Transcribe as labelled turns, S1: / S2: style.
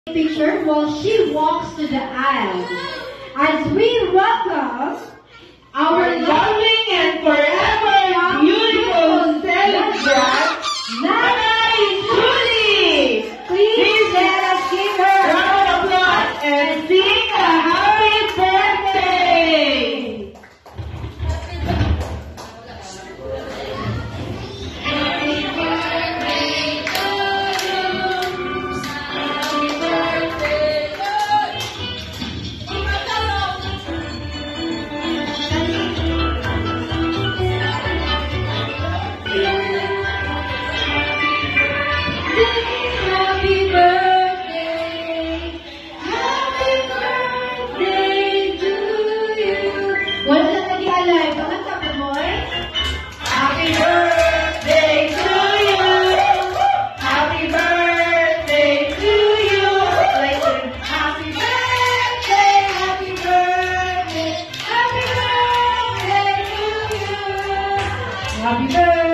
S1: picture while she walks to the aisle. As we welcome our loving and forever beautiful celebrant, Nanay Julie. Please let us give her a round of applause and sing a happy birthday. Happy birthday!